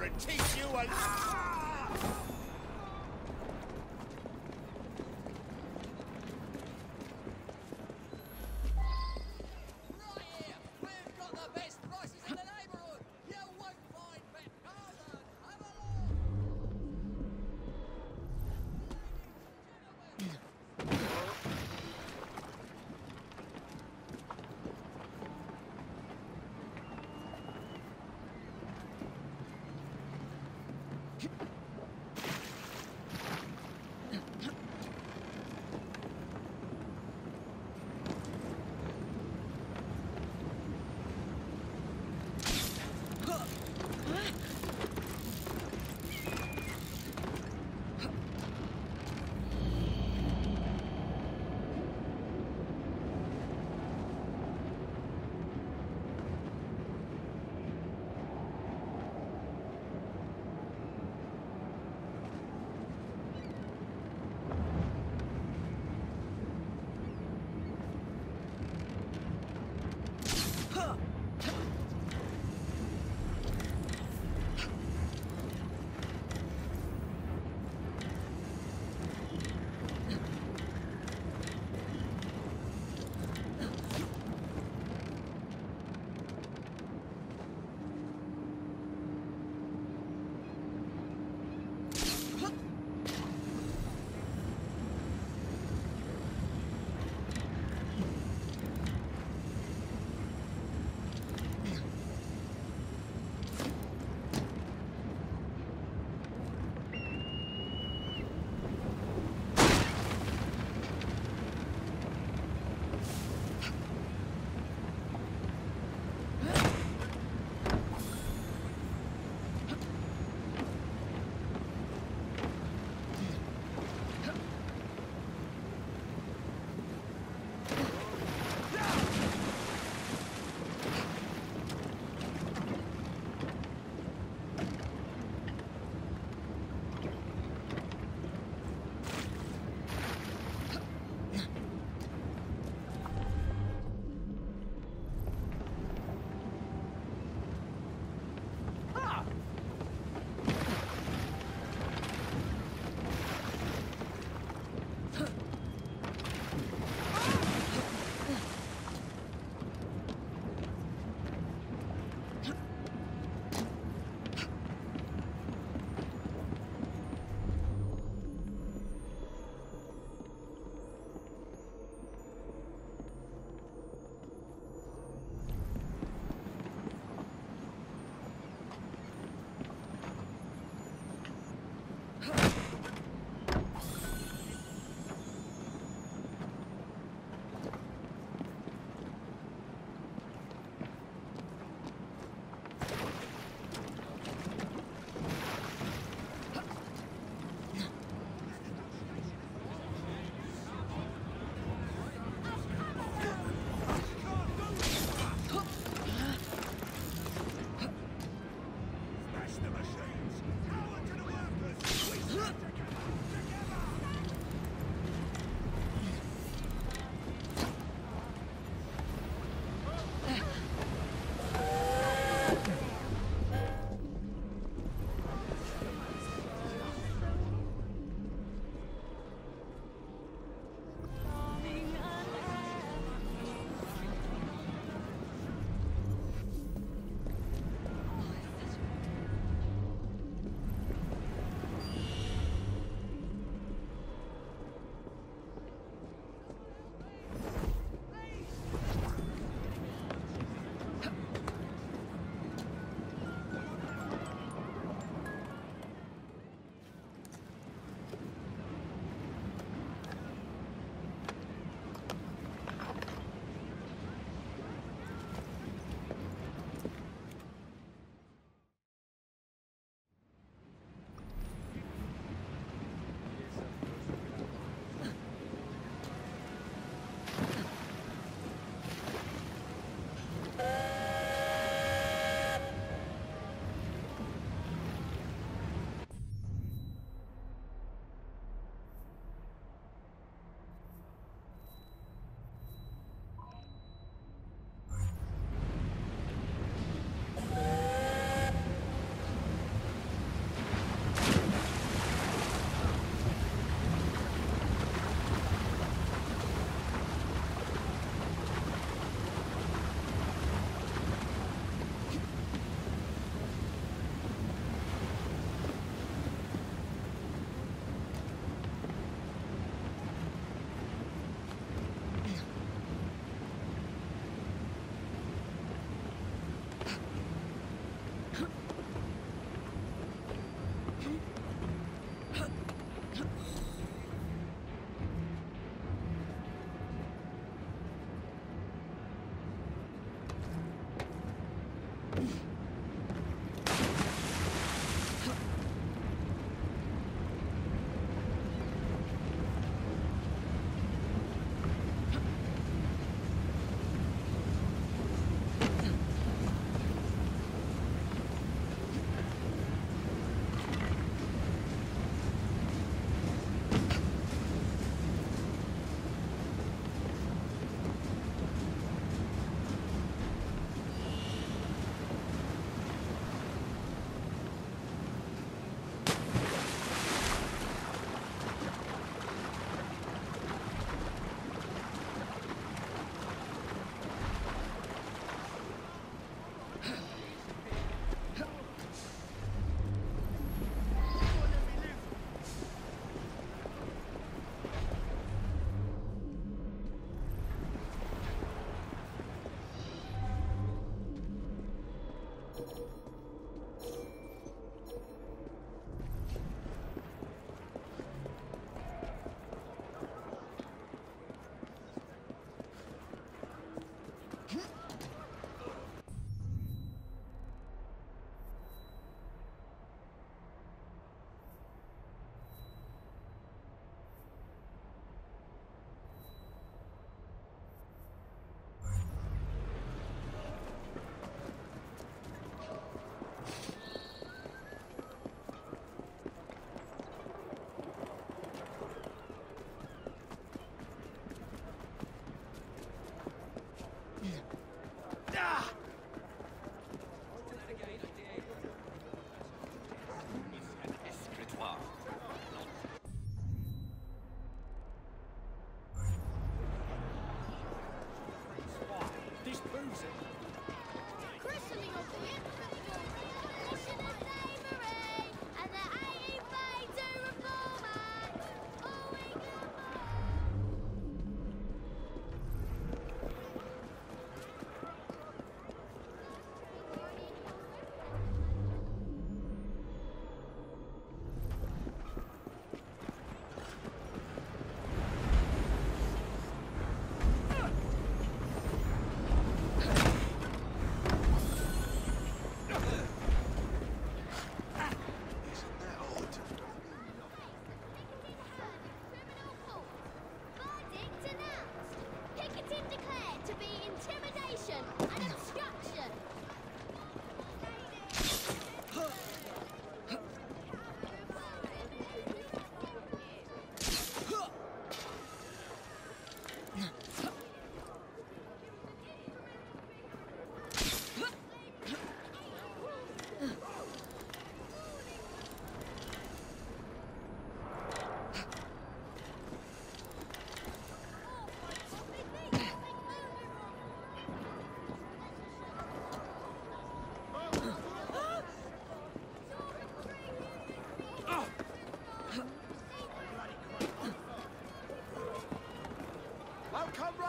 and teach you a... Right here! We've got the best prices in the neighbourhood! You won't find better! Come and have a look!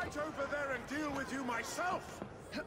right over there and deal with you myself!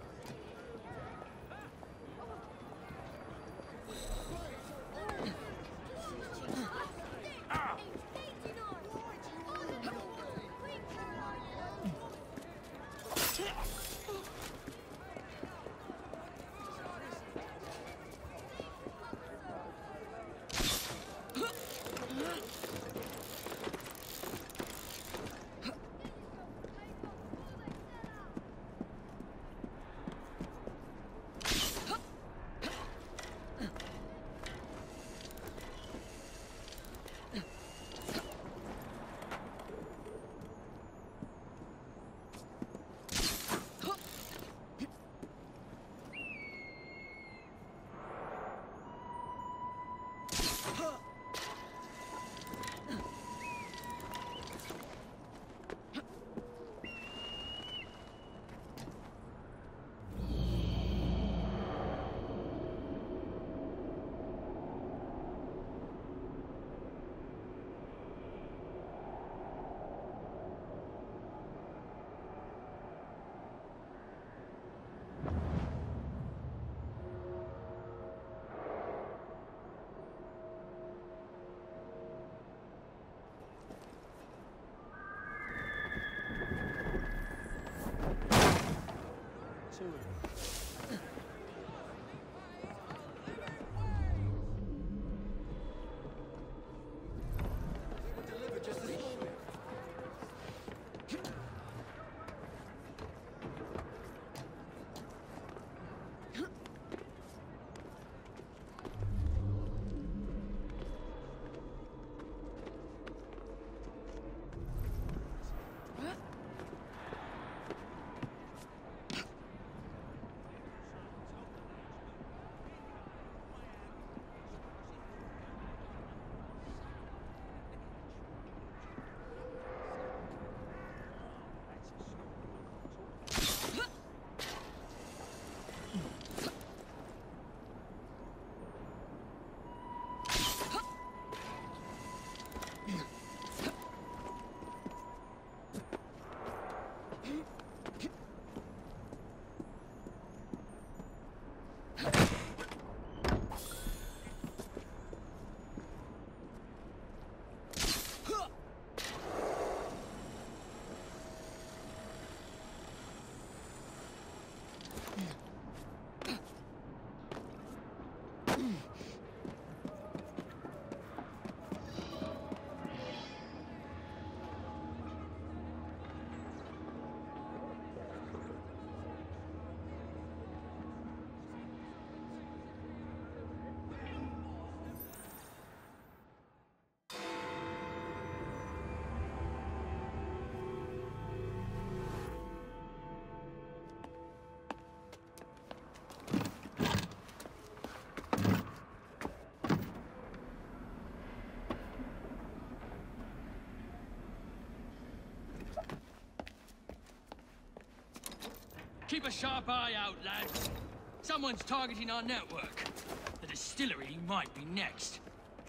Keep a sharp eye out, lads. Someone's targeting our network. The distillery might be next.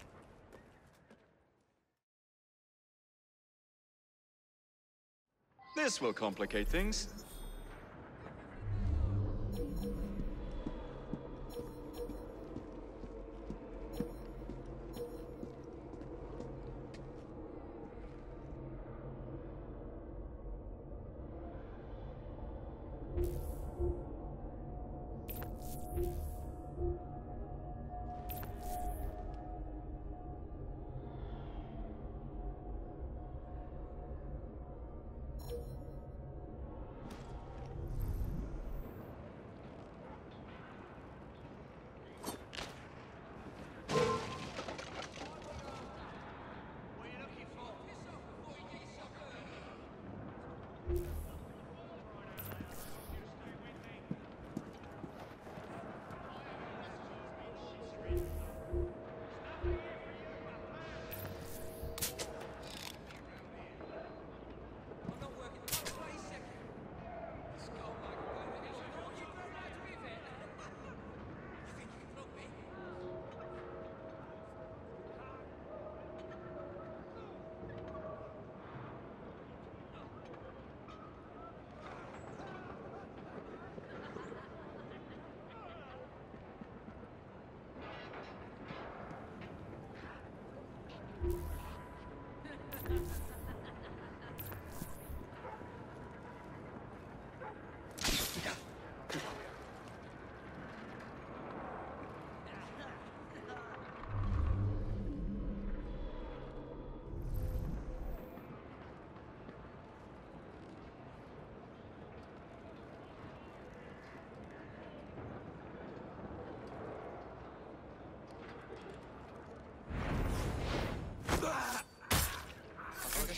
This will complicate things.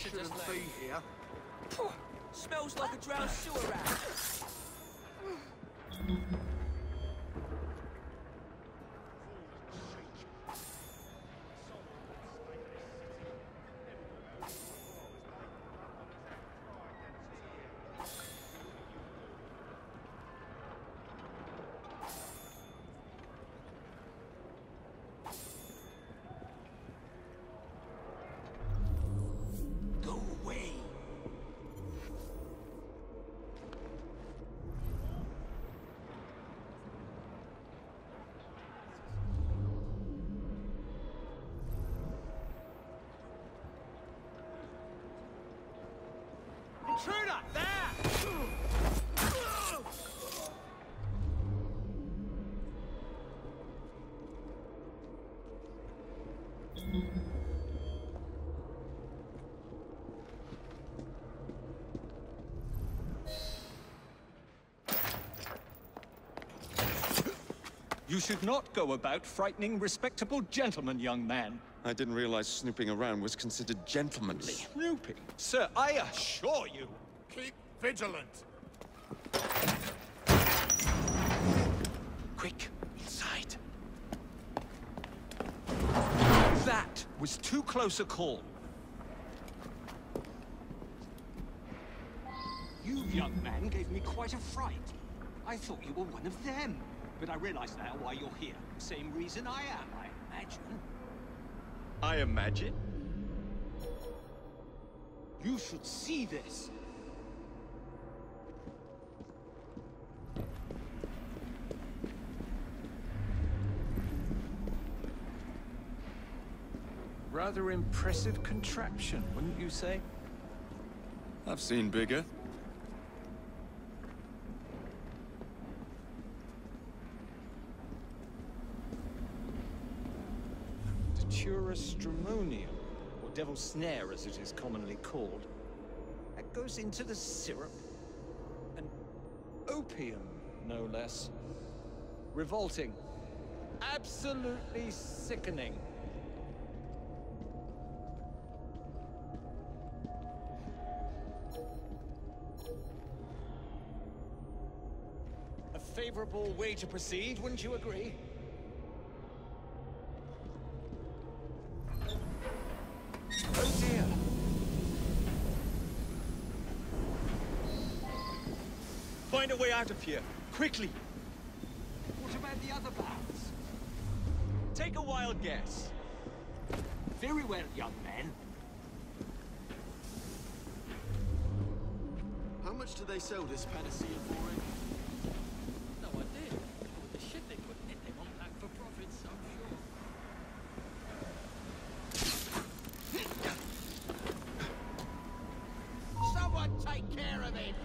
visitors shouldn't lane. be here. Smells like a drowned sewer rat. Go away. Intruder! There! You should not go about frightening respectable gentlemen, young man. I didn't realize snooping around was considered gentlemanly. Snooping? Sir, I assure you. Keep vigilant. Quick, inside. That was too close a call. You, young man, gave me quite a fright. I thought you were one of them. But I realize now why you're here. Same reason I am, I imagine. I imagine? You should see this. Rather impressive contraption, wouldn't you say? I've seen bigger. Datura stramonium, or devil's snare as it is commonly called. That goes into the syrup. And opium, no less. Revolting. Absolutely sickening. A favorable way to proceed, wouldn't you agree? Oh dear. Find a way out of here, quickly. What about the other baths? Take a wild guess. Very well, young man. How much do they sell this panacea for? No idea. With the shit they put in it, they won't lack for profits, I'm sure. Someone take care of him.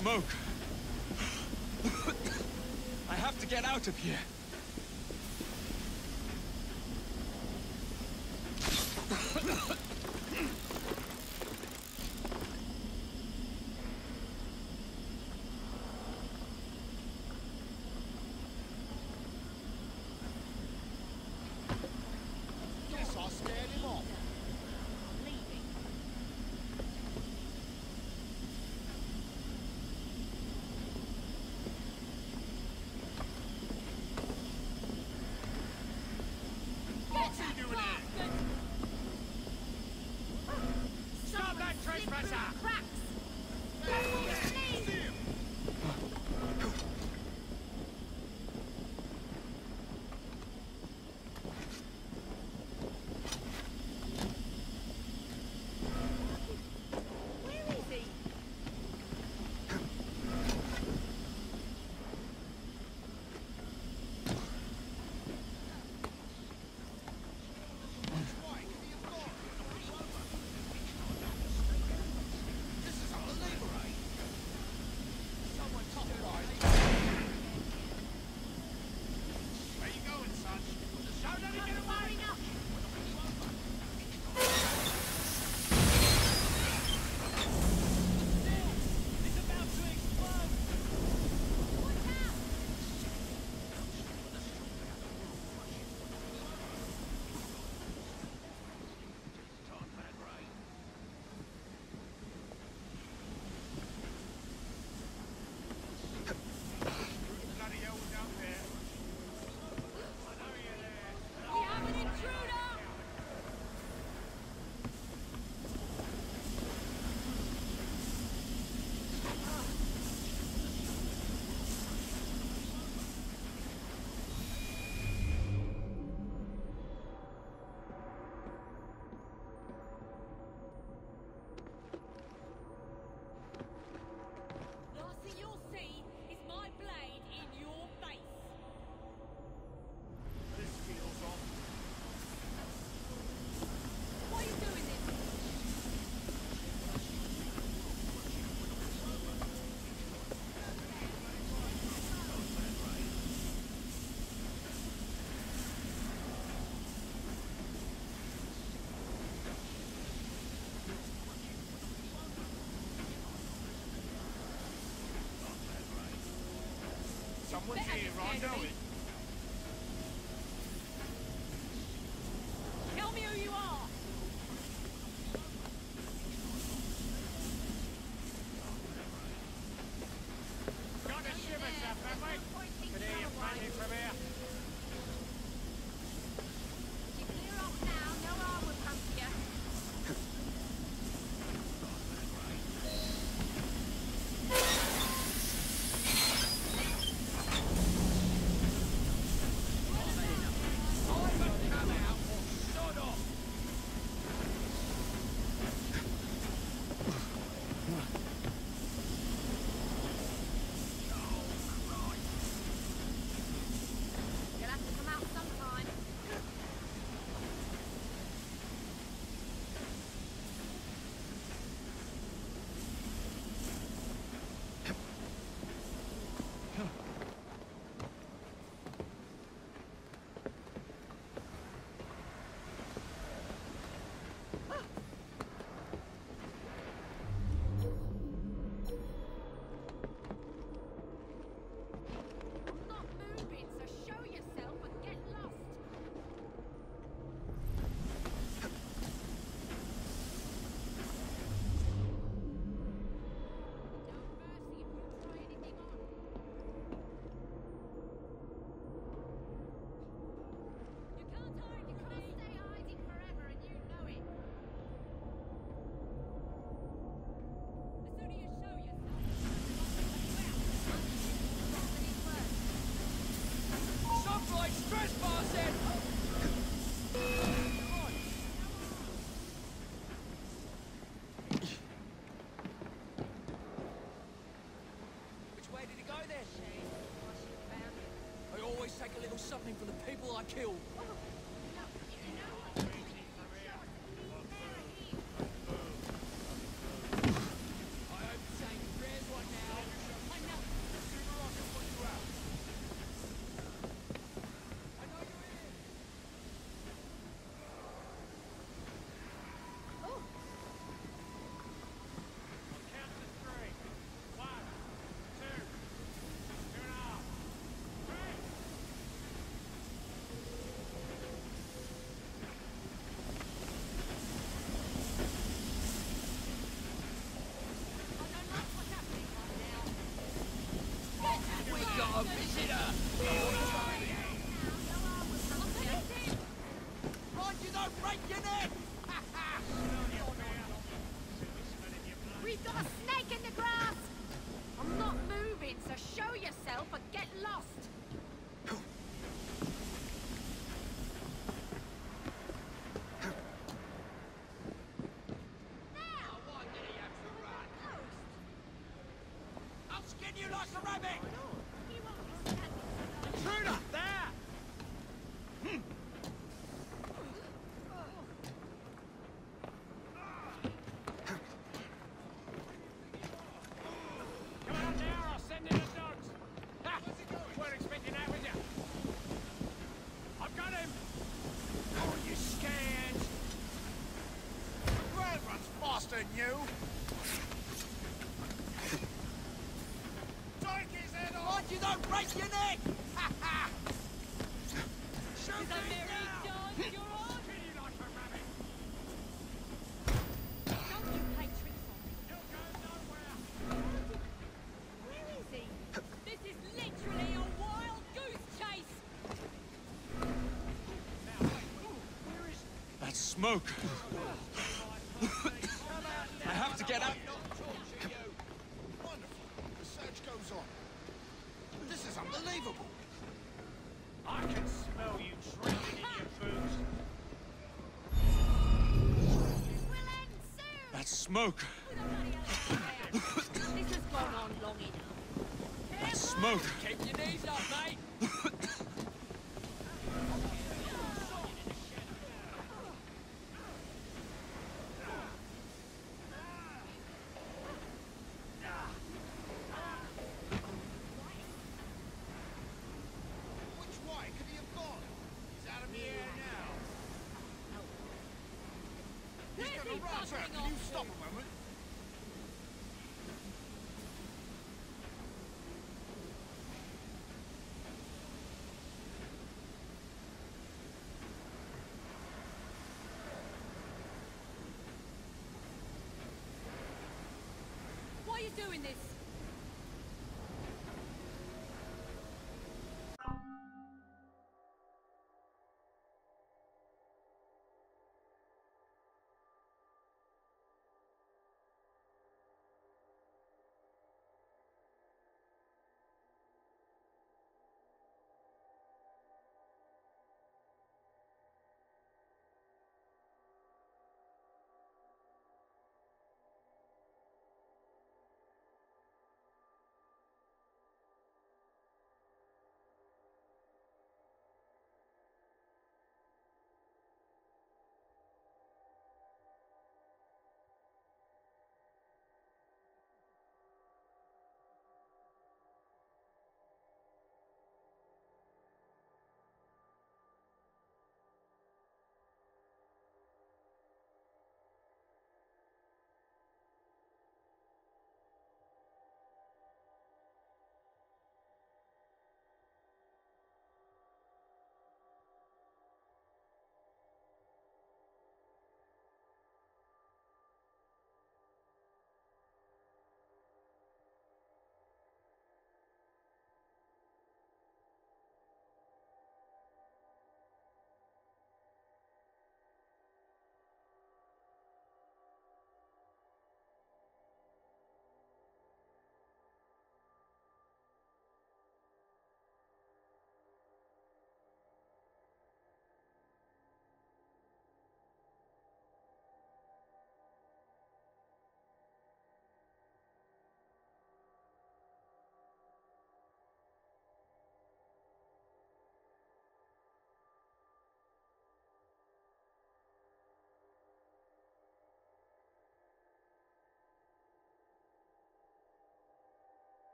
smoke. I have to get out of here. Guess I scared him off. What's he doing here? Stop that trespasser! See him! Where is he? This is unbelievable. Someone top right. Where you going, son? Don't let me get away! It's about to explode! Bloody hell was out there. I know you're there. We have an intruder! Last thing you'll see is my blade in your face. This feels off. Why are you doing this? Someone's Better here, be I scared of know me. it. Tell me who you are. Got a shiver, chap, have we? Can hear you panting from here. You clear off now, no harm will come to you. You'll have to come out sometime. I'm not moving, so show yourself and get lost. No mercy if you try anything on. You can't hide, you can't stay hiding forever, and you know it. The sooner you show yourself, well, Stoplights trespassing! Which way did he go then? I always take a little something for the people I kill. I hope you're saying prayers right now. Got a snake in the grass! I'm not moving, so show yourself or get lost! I'll skin you like a rabbit! He won't be standing. Intruder! There! Come on now, I'll send in the dogs. Ha! Weren't expecting that, was ya? I've got him! Oh, you scared? Grand runs faster than you! Take his head off! Mind you don't break your neck! Ha ha! Shoot him down! Kill you like a rabbit! Don't you play tricks on me. He'll go nowhere! Where is he? This is literally a wild goose chase! Now, wait, where is... That smoke. I have to get out. Wonderful. The search goes on. This is unbelievable. I can smell you drinking in your boots. We'll end soon! That smoke. Who the bloody hell is there? This has gone on long enough. That smoke. Keep your knees up, mate. Which way could he have gone? He's out of the air now. He's Where's gonna he run, sir. buggering Can you off stop to? a moment? Why are you doing this?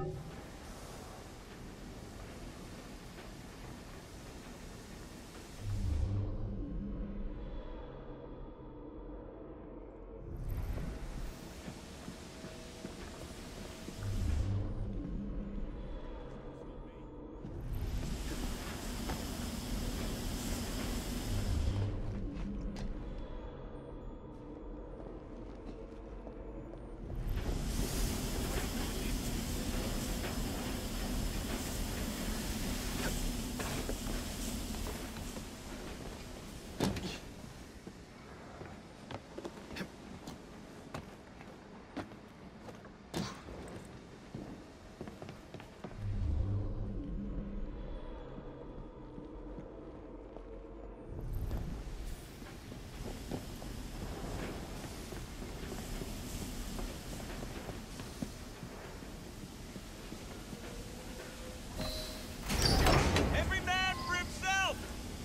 Every man for himself!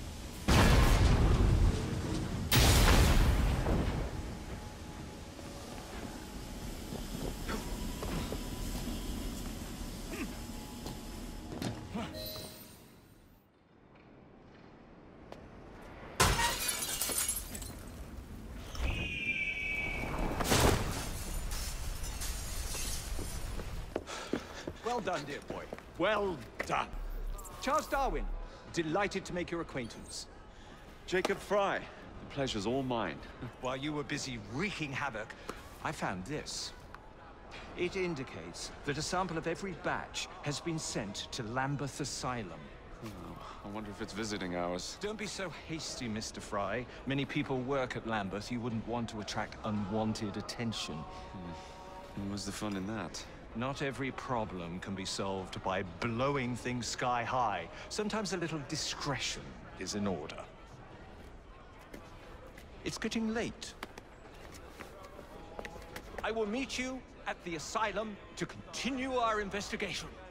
Well done, dear boy. Well done. Charles Darwin, delighted to make your acquaintance. Jacob Fry, the pleasure's all mine. While you were busy wreaking havoc, I found this. It indicates that a sample of every batch has been sent to Lambeth Asylum. I wonder if it's visiting hours. Don't be so hasty, Mr. Fry. Many people work at Lambeth. You wouldn't want to attract unwanted attention. What's the fun in that? Not every problem can be solved by blowing things sky high. Sometimes a little discretion is in order. It's getting late. I will meet you at the asylum to continue our investigation.